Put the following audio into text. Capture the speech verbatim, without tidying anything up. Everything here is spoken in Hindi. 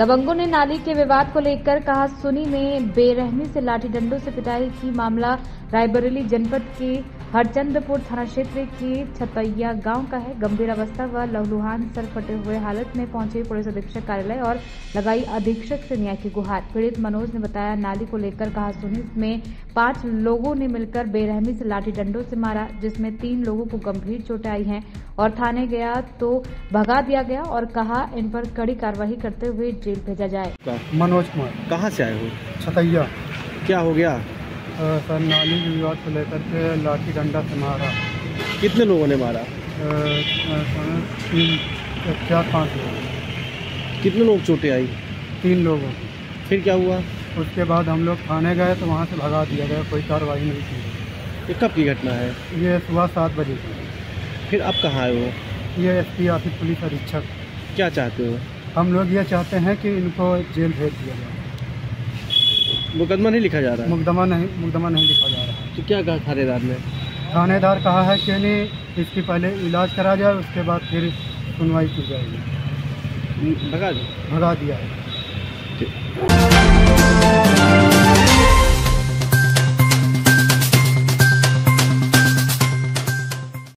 दबंगों ने नाली के विवाद को लेकर कहा सुनी में बेरहमी से लाठी डंडों से पिटाई की। मामला रायबरेली जनपद के हरचंदपुर थाना क्षेत्र के छतैया गांव का है। गंभीर अवस्था व लहूलुहान सर फटे हुए हालत में पहुंचे पुलिस अधीक्षक कार्यालय और लगाई अधीक्षक से न्याय की गुहार। पीड़ित मनोज ने बताया नाली को लेकर कहा सुनी में पांच लोगों ने मिलकर बेरहमी से लाठी डंडों से मारा, जिसमें तीन लोगों को गंभीर चोटें आई हैं और थाने गया तो भगा दिया गया और कहा इन पर कड़ी कार्रवाई करते हुए जेल भेजा जाए। मनोज कुमार। कहाँ से आए हो? छतैया। क्या हो गया? आ, सर नाली के विवाद को लेकर के लाठी डंडा से मारा। कितने लोगों ने मारा? आ, आ, तीन चार पाँच लोग। कितने लोग चोटें आई? तीन लोगों। फिर क्या हुआ? उसके बाद हम लोग थाने गए तो वहाँ से भगा दिया गया, कोई कार्रवाई नहीं की। ये कब की घटना है? ये सुबह सात बजे। फिर आप कहाँ आए हो? ये एस पी ऑफिस पुलिस अधीक्षक। क्या चाहते हो? हम लोग ये चाहते हैं कि इनको जेल भेज दिया जाए। मुकदमा नहीं लिखा जा रहा है? मुकदमा नहीं मुकदमा नहीं लिखा जा रहा है। तो क्या कहा थानेदार ने? थानेदार कहा है कि नहीं इसकी पहले इलाज करा जाए, उसके बाद फिर सुनवाई की जाएगी। भगा भगा दिया है।